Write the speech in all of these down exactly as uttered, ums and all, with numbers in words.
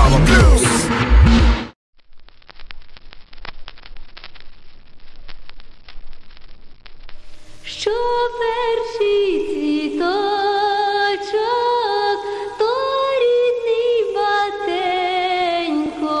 Що перший цвіточок, то рідний батенько,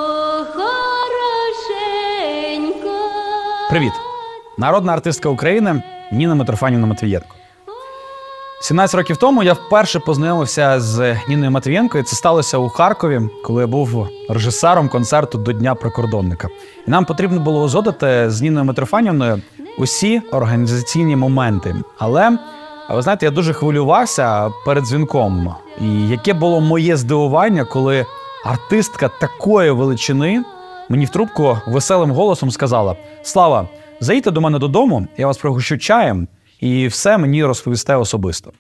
хорошенько. Привіт! Народна артистка України Ніна Митрофанівна Матвієнко. сімнадцять років тому я вперше познайомився з Ніною Матвієнко, і це сталося у Харкові, коли я був режисером концерту до Дня прикордонника. І нам потрібно було узгодити з Ніною Митрофанівною усі організаційні моменти. Але, ви знаєте, я дуже хвилювався перед дзвінком. І яке було моє здивування, коли артистка такої величини мені в трубку веселим голосом сказала: «Слава, заїдьте до мене додому, я вас пригощу чаєм, і все мені розповісте особисто».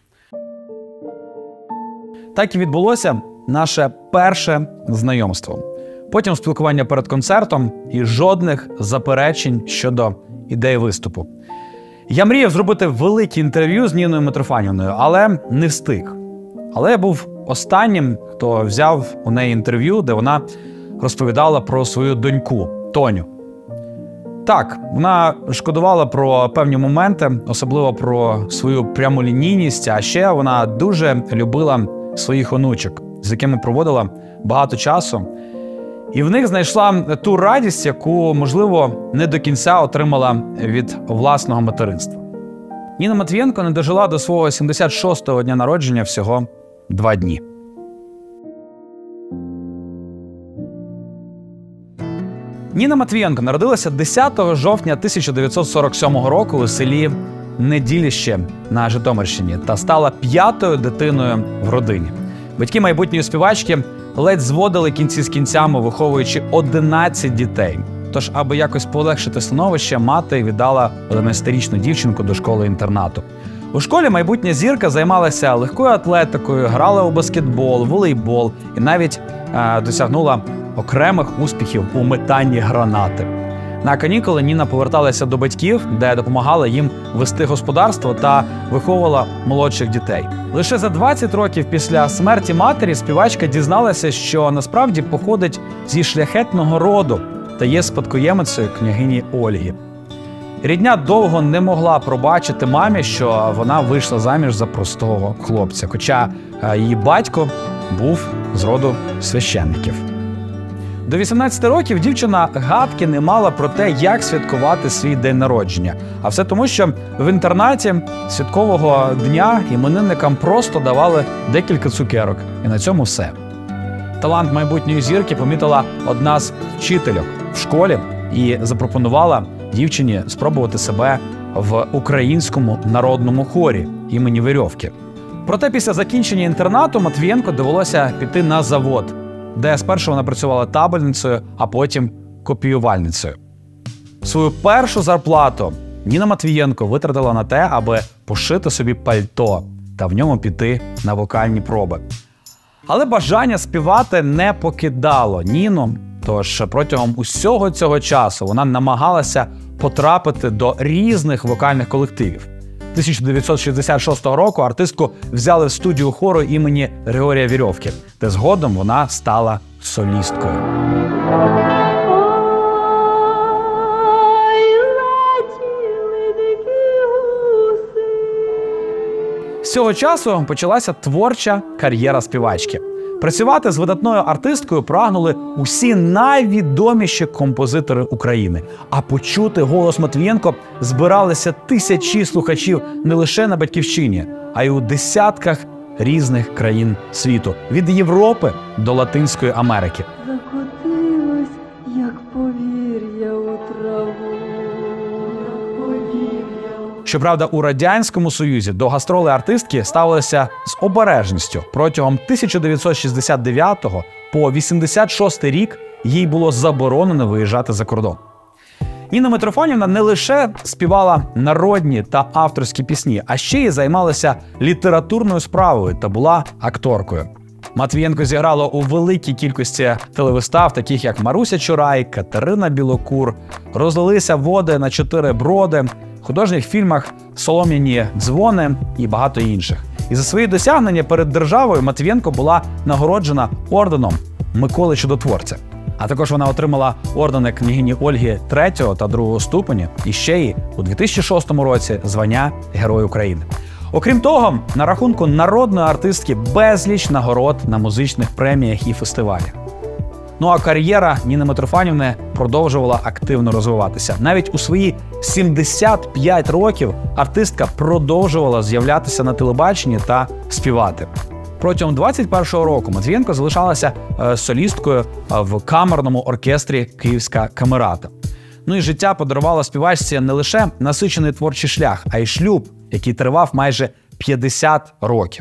Так і відбулося наше перше знайомство. Потім спілкування перед концертом і жодних заперечень щодо ідеї виступу. Я мріяв зробити велике інтерв'ю з Ніною Митрофанівною, але не встиг. Але я був останнім, хто взяв у неї інтерв'ю, де вона розповідала про свою доньку Тоню. Так, вона шкодувала про певні моменти, особливо про свою прямолінійність, а ще вона дуже любила своїх онучок, з якими проводила багато часу. І в них знайшла ту радість, яку, можливо, не до кінця отримала від власного материнства. Ніна Матвієнко не дожила до свого сімдесят шостого дня народження всього два дні. Ніна Матвієнко народилася десятого жовтня тисяча дев'ятсот сорок сьомого року у селі Неділіще на Житомирщині та стала п'ятою дитиною в родині. Батьки майбутньої співачки ледь зводили кінці з кінцями, виховуючи одинадцять дітей. Тож, аби якось полегшити становище, мати віддала одинадцятирічну дівчинку до школи-інтернату. У школі майбутня зірка займалася легкою атлетикою, грала у баскетбол, волейбол і навіть е, досягнула окремих успіхів у метанні гранати. На канікули Ніна поверталася до батьків, де допомагала їм вести господарство та виховувала молодших дітей. Лише за двадцять років після смерті матері співачка дізналася, що насправді походить зі шляхетного роду та є спадкоємицею княгині Ольги. Рідня довго не могла пробачити мамі, що вона вийшла заміж за простого хлопця, хоча її батько був з роду священників. До вісімнадцяти років дівчина гадки не мала про те, як святкувати свій день народження. А все тому, що в інтернаті святкового дня іменинникам просто давали декілька цукерок. І на цьому все. Талант майбутньої зірки помітила одна з вчительок в школі і запропонувала дівчині спробувати себе в українському народному хорі імені Верьовки. Проте після закінчення інтернату Матвієнко довелося піти на завод, де спершу вона працювала табельницею, а потім копіювальницею. Свою першу зарплату Ніна Матвієнко витратила на те, аби пошити собі пальто та в ньому піти на вокальні проби. Але бажання співати не покидало Ніну, тож протягом усього цього часу вона намагалася потрапити до різних вокальних колективів. тисяча дев'ятсот шістдесят шостого року артистку взяли в студію хору імені Григорія Верьовки, де згодом вона стала солісткою. З цього часу почалася творча кар'єра співачки. Працювати з видатною артисткою прагнули усі найвідоміші композитори України. А почути голос Матвієнко збиралися тисячі слухачів не лише на Батьківщині, а й у десятках різних країн світу. Від Європи до Латинської Америки. Закотилось, як повір'я у траву. Щоправда, у Радянському Союзі до гастролей артистки ставилися з обережністю. Протягом тисяча дев'ятсот шістдесят дев'ятого по вісімдесят шостий рік їй було заборонено виїжджати за кордон. Ніна Митрофанівна не лише співала народні та авторські пісні, а ще й займалася літературною справою та була акторкою. Матвієнко зіграла у великій кількості телевистав, таких як «Маруся Чурай», «Катерина Білокур», «Розлилися води на чотири броди», художніх фільмах «Солом'яні дзвони» і багато інших. І за свої досягнення перед державою Матвієнко була нагороджена орденом Миколи Чудотворця. А також вона отримала ордени княгині Ольги третього та другого ступені і ще й у дві тисячі шостому році звання Герой України. Окрім того, на рахунку народної артистки безліч нагород на музичних преміях і фестивалях. Ну а кар'єра Ніни Митрофанівни продовжувала активно розвиватися. Навіть у свої сімдесят п'ять років артистка продовжувала з'являтися на телебаченні та співати. Протягом двадцять першого року Матвієнко залишалася е, солісткою в камерному оркестрі «Київська камерата». Ну і життя подарувало співачці не лише насичений творчий шлях, а й шлюб, який тривав майже п'ятдесят років.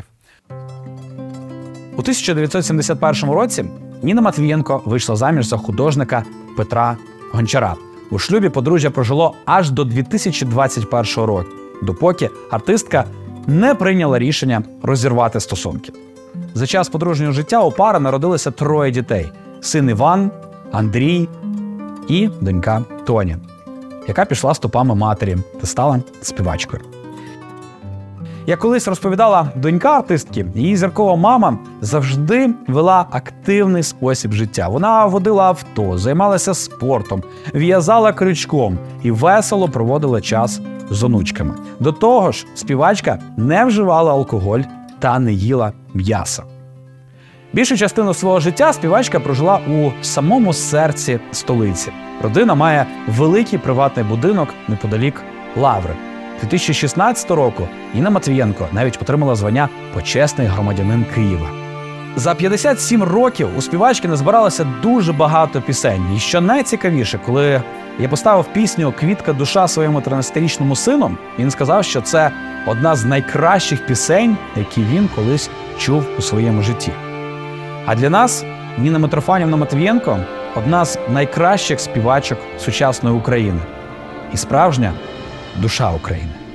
У тисяча дев'ятсот сімдесят першому році Ніна Матвієнко вийшла заміж за художника Петра Гончара. У шлюбі подружжя прожило аж до дві тисячі двадцять першого року, допоки артистка не прийняла рішення розірвати стосунки. За час подружнього життя у пари народилося троє дітей – син Іван, Андрій і донька Тоня, яка пішла стопами матері та стала співачкою. Як колись розповідала донька артистки, її зіркова мама завжди вела активний спосіб життя. Вона водила авто, займалася спортом, в'язала крючком і весело проводила час з онучками. До того ж, співачка не вживала алкоголь та не їла м'яса. Більшу частину свого життя співачка прожила у самому серці столиці. Родина має великий приватний будинок неподалік Лаври. дві тисячі шістнадцятого року Ніна Матвієнко навіть отримала звання «Почесний громадянин Києва». За п'ятдесят сім років у співачки назбиралося дуже багато пісень. І що найцікавіше, коли я поставив пісню «Квітка душа» своєму тринадцятирічному сину, він сказав, що це одна з найкращих пісень, які він колись чув у своєму житті. А для нас Ніна Митрофанівна Матвієнко – одна з найкращих співачок сучасної України і справжня душа України.